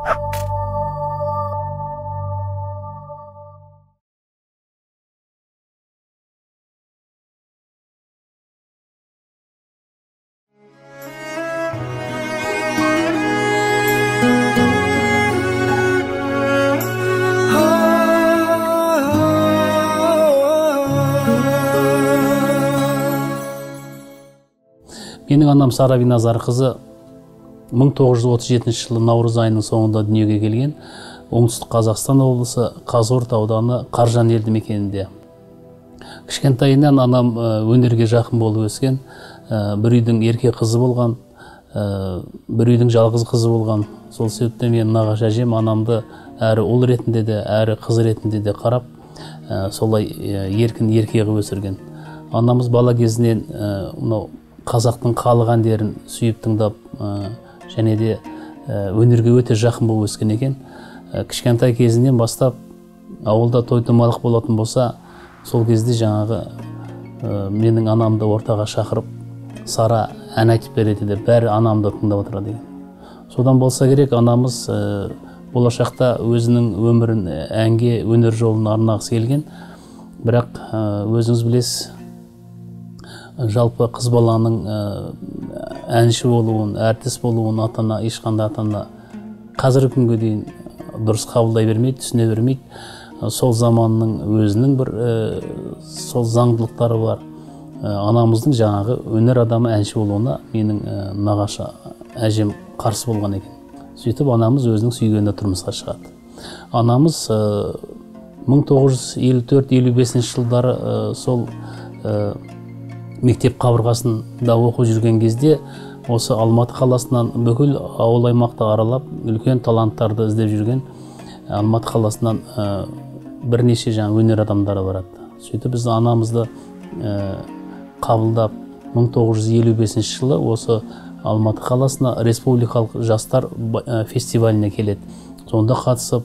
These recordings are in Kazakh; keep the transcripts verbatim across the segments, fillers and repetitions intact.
Менің анам Сара Биназарқызы мың тоғыз жүз отыз жетінші жылы наурыз айының соңында дүниеге келген. Оңтүстік Қазақстан облысы Қазығұрт ауданы Қаржан елді мекенінде. Кішкентайынан анам өнерге жақын болып өскен, бір үйдің ерке қызы болған, бір үйдің жалғыз қызы болған. Сол себептен мен нағашы әжем анамды әрі ұл ретінде де, әрі қыз ретінде де қарап, солай еркін ерке қылып өсірген. Анамыз бала кезінен мынау қазақтың халық әндерін сүйіп тыңдап, және де өнерге өте жақын болып өскен екен. Кішкентай кезінен бастап ауылда той-томалақ болатын болса, сол кезде жаңағы менің анамды ортаға шақырып, Сара ән айтып береді де, бәрі анамды тыңдап отырады екен. Содан болса керек, анамыз болашақта өзінің өмірін әнге, өнер жолына арнағысы келген. Бірақ өзіңіз білесіз, жалпы қыз баланың әнші болуын, әртіс болуын ата-ана, ешқандай ата-ана қазіргі күнге дейін дұрыс қабылдай бермейді, түсіне бермейді. Сол заманның өзінің бір сол заңдылықтары бар. Анамыздың жаңағы өнер адамы әнші болуына менің нағашы әжем қарсы болған екен. Сөйтіп анамыз өзінің сүйгеніне тұрмысқа шығады. Анамыз мың тоғыз жүз елу төрт елу бесінші жылдары сол мектеп қабырғасында оқып жүрген кезде осы Алматы қаласынан бүкіл ауыл аймақты аралап, үлкен таланттарды іздеп жүрген Алматы қаласынан бірнеше жаңа өнер адамдары барады. Сөйтіп біз анамызды қабылдап мың тоғыз жүз елу бесінші жылы осы Алматы қаласына республикалық жастар фестиваліне келеді. Сонда қатысып,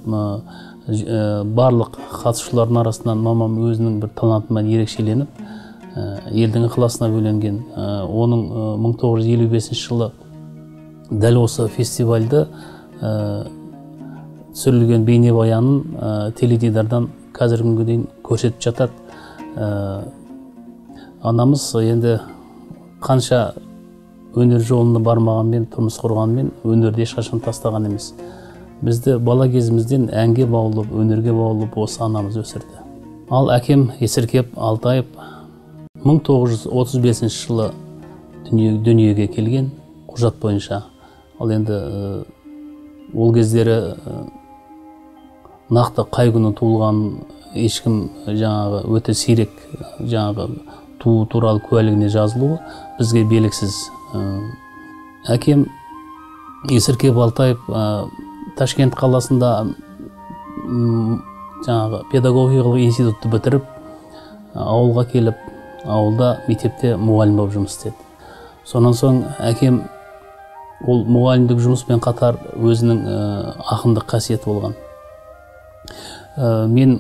барлық қатысушылардың арасынан мамам өзінің бір талантымен ерекшеленіп, елдің ықыласына бөленген. Оның мың тоғыз жүз елу бесінші жылы дәл осы фестивальды түсірілген бейнебаянын теледидардан қазіргі күнге дейін көрсетіп жатады. Анамыз енді қанша өнер жолына бармағанмен, тұрмыс құрғанмен, өнерді ешқашан тастаған емес. Бізді бала кезімізден әнге баулып, өнерге баулып осы анамыз өсірді. Ал әкем Есіркеп Алтаев мың тоғыз жүз отыз бесінші жылы дүниеге келген құжат бойынша. Ал енді ол кездері нақты қай күні туылған ешкім жаңағы өте сирек жаңағы туу туралы куәлігіне жазылуы бізге белгісіз. Әкем Есіркеп Алтаев Ташкент қаласында жаңағы педагогикалық институтты бітіріп, ауылға келіп, ауылда мектепте мұғалім болып жұмыс істеді. Сонан соң әкем ол мұғалімдік жұмыспен қатар өзінің ақындық қасиеті болған. Мен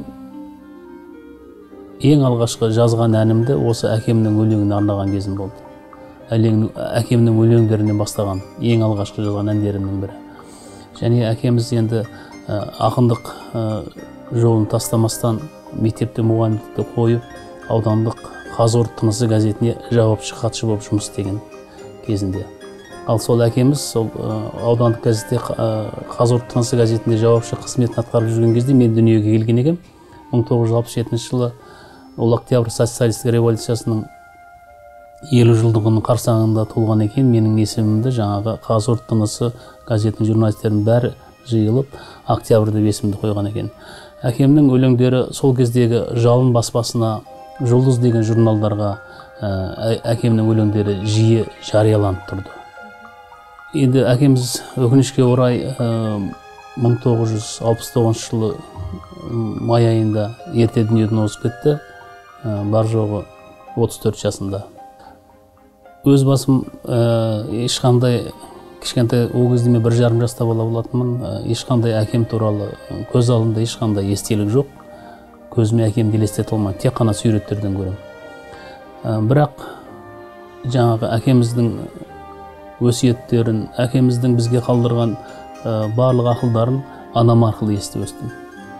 ең алғашқы жазған әнімді осы әкемнің өлеңіне арнаған кезім болды. Әкемнің өлеңдерінен бастаған ең алғашқы жазған әндерімнің бірі. Және әкеміз енді ақындық жолын тастамастан мектепте мұғалімдікті қойып, аудандық Қазығұрт Тынысы газетіне жауапшы хатшы болып жұмыс істеген кезінде. Ал сол әкеміз сол аудандық газетте Қазығұрт Тынысы газетінде жауапшы қызметін атқарып жүрген кезде мен дүниеге келген екем. мың тоғыз жүз алпыс жетінші жылы ол Октябрь социалистік революциясының елу жылдығының қарсаңында туылған екен. Менің есімімді жаңағы Қазығұрт Тынысы газетінің журналистерінің бәрі жиылып, Октябрь деп есімді қойған екен. Әкемнің өлеңдері сол кездегі Жалын баспасына, Жұлдыз деген журналдарға әкемнің өлеңдері жиі жарияланып тұрды. Енді әкеміз өкінішке орай мың тоғыз жүз алпыс тоғызыншы жылы май айында ерте дүниеден озып кетті, бар жоғы отыз төрт жасында. Өз басым ешқандай кішкентай ол кезде мен бір жарым жаста бала болатынмын, ешқандай әкем туралы көз алдымда ешқандай естелік жоқ. Көзіме әкемді елестете алмаймын, тек қана суреттерден көремін. Бірақ жаңағы әкеміздің өсиеттерін, әкеміздің бізге қалдырған барлық ақылдарын анам арқылы естіп өстім.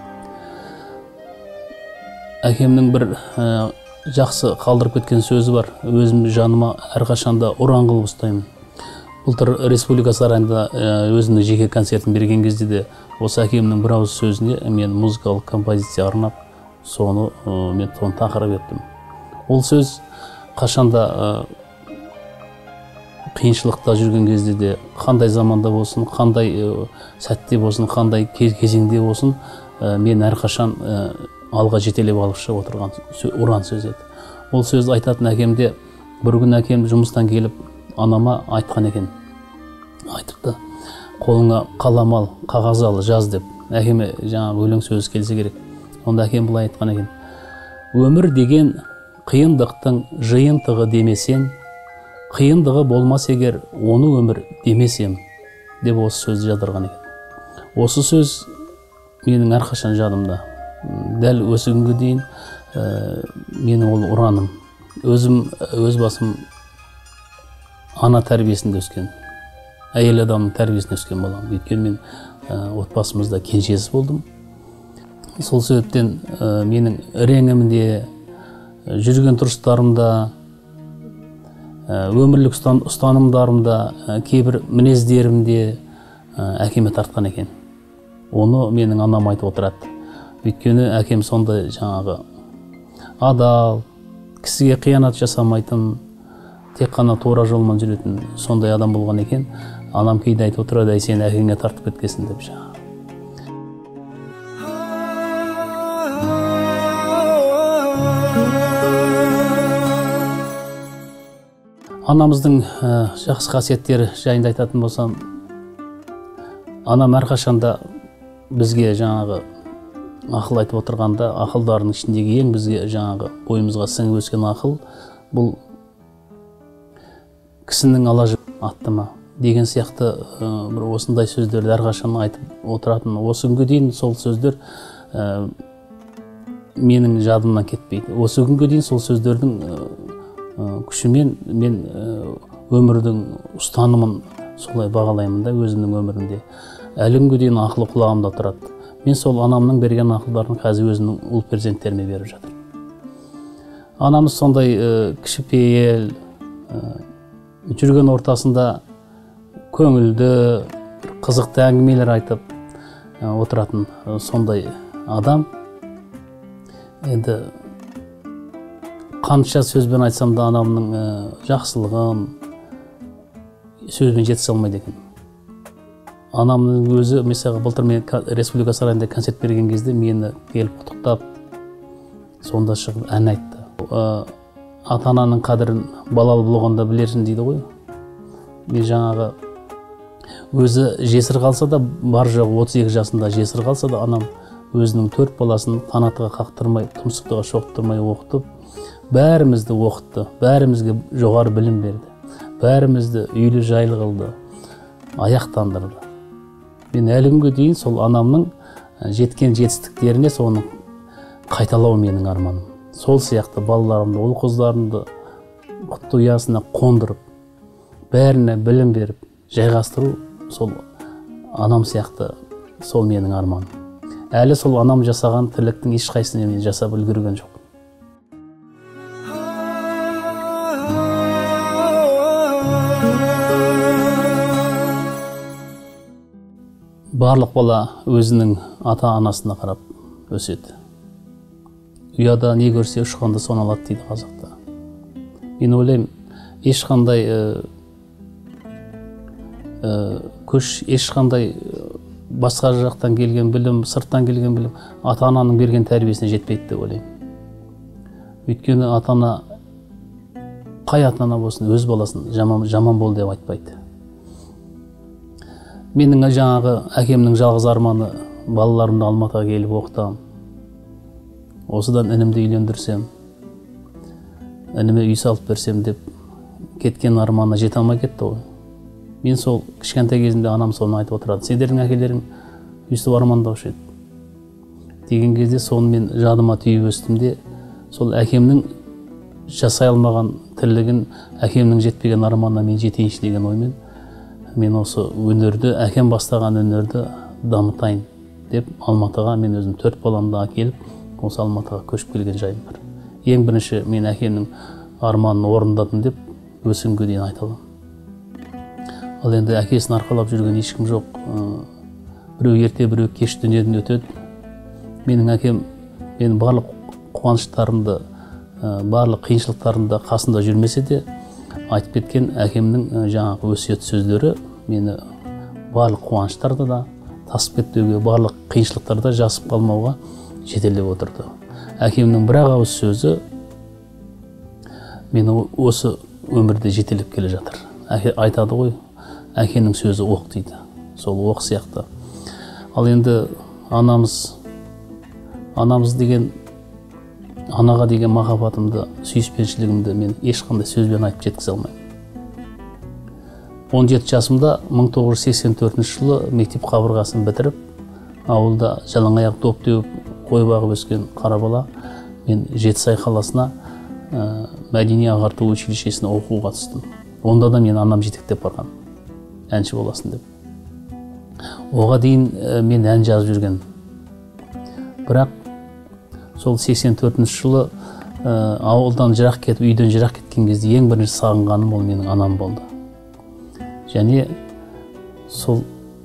Әкемнің бір жақсы қалдырып кеткен сөзі бар. Өзім жаныма әрқашанда ұран қылып ұстаймын. Былтыр Республика сарайында өзінің жеке концертін берген кезде де осы әкемнің бір ауыз сөзіне мен музыкалық композиция арнап, соны мен соны тақырып еттім. Ол сөз қашанда қиыншылықта жүрген кезде де, қандай заманда болсын, қандай сәтте болсын, қандай кезеңде болсын, мен әрқашан алға жетелеп алып шығып отырған ұран сөз еді. Ол сөзді айтатын әкемде, бір күн әкем жұмыстан келіп анама айтқан екен. Айтыпты, қолыңа қалам ал, қағаз ал, жаз деп. Әкеме жаңағы өлең сөзі келсе керек. Онда әкем былай айтқан екен: өмір деген қиындықтың жиынтығы демесең, қиындығы болмас егер, оны өмір демесем, деп осы сөзді жадырған екен. Осы сөз менің әрқашан жадымда. Дәл осы күнге дейін менің ол ұраным. Өзім, өз басым ана тәрбиесінде өскен, әйел адамның тәрбиесінде өскен боламын. Өйткені мен отбасымызда кенжесі болдым. Сол себептен менің реңімде, жүрген тұрыстарымда, өмірлік ұстанымдарымда, кейбір мінездерімде әкеме тартқан екен. Оны менің анам айтып отырады. Өйткені әкем сондай жаңағы адал, кісіге қиянат жасамайтын, тек қана тура жолмен жүретін сондай адам болған екен. Анам кейде айтып отырады: әй, сен әкеңе тартып кеткесін деп жаңағы. Анамыздың жақсы қасиеттері жайында айтатын болсам, анам әрқашанда бізге жаңағы ақыл айтып отырғанда, ақылдарының ішіндегі ең бізге жаңағы бойымызға сіңіп өскен ақыл, бұл кісінің ала жіп атты ма деген сияқты бір осындай сөздерді әрқашан айтып отыратын. Осы күнге дейін сол сөздер менің жадымнан кетпейді. Осы күнге дейін сол сөздердің күшімен мен өмірдің ұстанымын солай бағалаймын да, өзімнің өмірімде. Әлі күнге дейін ақылы құлағымда тұрады. Мен сол анамның берген ақылдарын қазір өзімнің ұл перзенттеріме беріп жатыр. Анамыз сондай кішіпейіл, жүрген ортасында көңілді, қызықты әңгімелер айтып отыратын сондай адам. Енді қанша сөзбен айтсам да анамның жақсылығын сөзбен жеткізе алмайды екен. Анамның өзі, mesela былтыр мен Республика сарайында концерт берген кезде мені келіп құттықтап, сонда шығып ән айтты. Ата-ананың қадірін балалы болғанда білерсің дейді ғой. Мен жаңағы өзі жесір қалса да, бар жоғы отыз екі жасында жесір қалса да, анам өзінің төрт баласын қанатыға қақтырмай, тұмсықтыға шоқтырмай оқытып, бәрімізді оқытты, бәрімізге жоғары білім берді, бәрімізді үйлі жайлы қылды, аяқтандырды. Мен әлі күнге дейін сол анамның жеткен жетістіктеріне соны қайталау менің арманым. Сол сияқты балаларымды, ұл қыздарымды құтты ұясына қондырып, бәріне білім беріп, жайғастыру сол анам сияқты сол менің арманым. Әлі сол анам жасаған тірліктің ешқайсысын мен жасап үлгерген жоқ. Барлық бала өзінің ата-анасына қарап өседі. Ұяда не көрсе ұшқанда соны алады дейді қазақта. Мен ойлаймын, ешқандай көш, ешқандай басқа жақтан келген білім, сырттан келген білім ата-ананың берген тәрбиесіне жетпейді деп ойлаймын. Өйткені ата-ана, қай ата-ана болсын, өз баласын жаман бол деп айтпайды. Менің жаңағы әкемнің жалғыз арманы балаларымды Алматыға келіп оқытам. Осыдан інімді үйлендірсем, ініме үй салып берсем деп кеткен арманына жете алмай кетті ғой. Мен сол кішкентай кезімде анам соны айтып отырады: сендердің әкелерің өйстіп армандаушы еді деген кезде соны мен жадыма түйіп өстім де, сол әкемнің жасай алмаған тірлігін, әкемнің жетпеген арманына мен жетейінші деген оймен мен осы өнерді, әкем бастаған өнерді дамытайын деп Алматыға, мен өзім төрт баламды әкеліп, осы Алматыға көшіп келген жайым бар. Ең бірінші мен әкемнің арманын орындадым деп өсімге дейін айта аламын. Ал енді әкесін арқалап жүрген ешкім жоқ. Біреу ерте, біреу кеш дүниеден өтеді. Менің әкем менің барлық қуаныштарымды, барлық қиыншылықтарымда қасында жүрмесе де, айтып кеткен әкемнің жаңағы өсиет сөздері мені барлық қуаныштарда да, тасып кетпеуге, барлық қиыншылықтарда жасып қалмауға жетелеп отырды. Әкемнің бір ақ ауыз сөзі мені осы өмірде жетелеп келе жатыр. Әке айтады ғой, әкенің сөзі оқ дейді. Сол оқ сияқты. Ал енді анамыз, анамыз деген, анаға деген махаббатымды, сүйіспеншілігімді мен ешқандай сөзбен айтып жеткізе алмаймын. он жеті жасымда мың тоғыз жүз сексен төртінші жылы мектеп қабырғасын бітіріп, ауылда жалаң аяқ доп теуіп, қой бағып өскен қара бала, мен Жетісай қаласына мәдени ағарту училищесіне оқуға түстім. Онда да мен анам жетектеп барған, әнші боласың деп. Оға дейін мен ән жазып жүрген. Бірақ сол сексен төртінші жылы ауылдан жырақ кетіп, үйден жырақ кеткен кезде ең бірінші сағынғаным ол менің анам болды. Және сол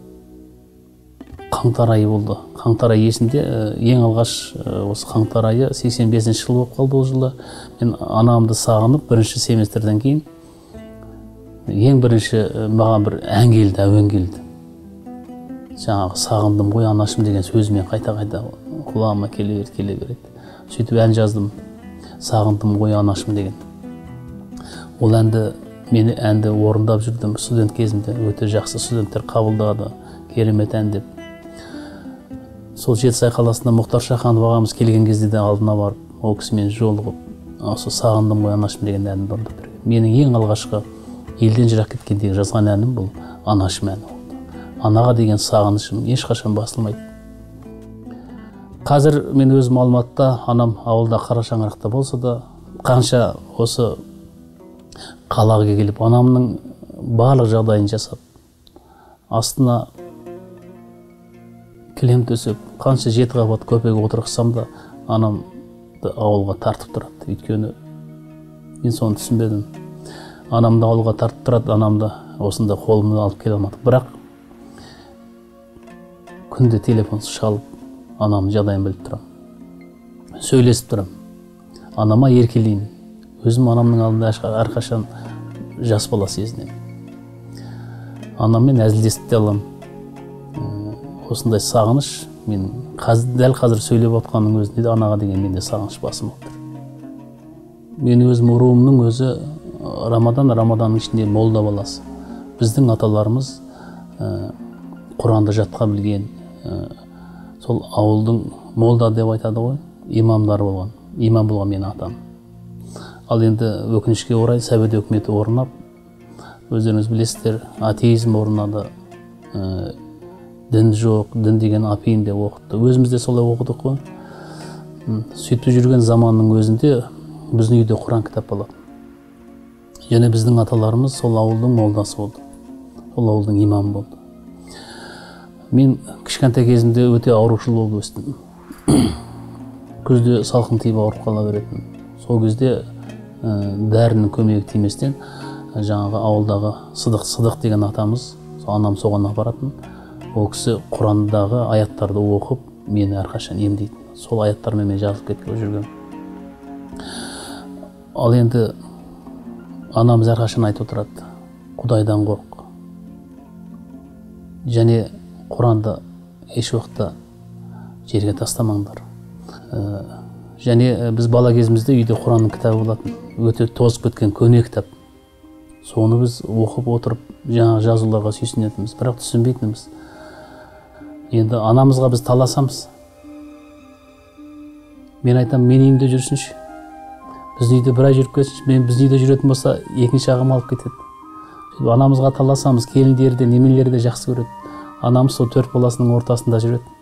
қаңтар айы болды. Қаңтар айы есімде, ең алғаш осы қаңтар айы сексен бесінші жыл болып қалды ол жылы. Мен анамды сағынып, бірінші семестрден кейін ең бірінші маған бір ән келді, әуен келді. Жаңағы сағындым ғой анашым деген сөзімен қайта-қайта құлағыма келе береді, келе береді. Сөйтіп ән жаздым, сағындым ғой анашым деген. Ол әнді, мені әнді орындап жүрдім студент кезімде. Өте жақсы студенттер қабылдады, керемет ән деп. Сол Жетісай қаласында Мұхтар Шаханов ағамыз келген кезде де алдына барып, ол кісімен жолығып, осы сағындым ғой анашым деген әнді орындап берген. Менің ең алғашқы елден жырақ кеткендегі жазған әнім бұл анашым әні болды. Анаға деген сағынышым ешқашан басылмайды. Қазір мен өзім Алматыда, анам ауылда Қарашаңырақта болса да, қанша осы қалаға келіп, анамның барлық жағдайын жасап, астына кілем төсеп, қанша жеті қабат көпеге отырғызсам да, анамды ауылға тартып тұрады. Өйткені мен соны түсінбедім. Анамды ауылға тартып тұрады, анамды осында қолымды алып келе алмады. Бірақ күнде телефон шалып, анамның жағдайын біліп тұрам. Сөйлесіп тұрам. Анама еркелеймін. Өзім анамның алдында әрқашан жас бала сезінемін. Анаммен әзілдесіп те аламын. Осындай сағыныш, мен дәл қазір сөйлеп отқанның өзінде де анаға деген менде сағыныш басым отыр. Мен өзім руымның өзі Рамадан, Рамаданның ішінде молда баласы. Біздің аталарымыз Құранды жатқа білген, сол ауылдың молда деп айтады ғой, имамдар болған. Имам болған менің атам. Ал енді өкінішке орай Совет өкіметі орнап, өздеріңіз білесіздер, атеизм орнады, дін жоқ, дін деген апиын деп оқытты. Өзімізде солай оқыдық қой. Сөйтіп жүрген заманның өзінде біздің үйде Құран кітап болады. Және біздің аталарымыз сол ауылдың молдасы болды. Сол ауылдың имамы болды. Мен кішкентай кезімде өте аурушыл болып өстім. Күзде салқын тиіп ауырып қала беретін. Сол кезде дәрінің көмегі тиместен жаңағы ауылдағы Сыдық Сыдық деген атамыз, анам соған апаратын. Ол кісі Құрандағы аяттарды оқып, мені әрқашан емдейтін. Сол аяттармен мен жазып кеткен жүргем. Ал енді анамыз әрқашан айтып отырады, Құдайдан қорқ. Және Құранды еш уақытта жерге тастамаңдар. Және біз бала кезімізде үйде Құранның кітабы болатын. Өте тозып кеткен көне кітап. Соны біз оқып отырып, жаңағы жазуларға сүйсінетінбіз, бірақ түсінбейтініміз. Енді анамызға біз таласамыз. Мен айтам, мен үйімде жүрсінші. Біздің үйде бір ай жүріп кетсінші. Мен біздің үйде жүретін болса, екінші ағам алып кетеді. Анамызға таласамыз, келіндері де, немелері де жақсы көреді. Анамыз сол төрт баласының ортасында жүреді.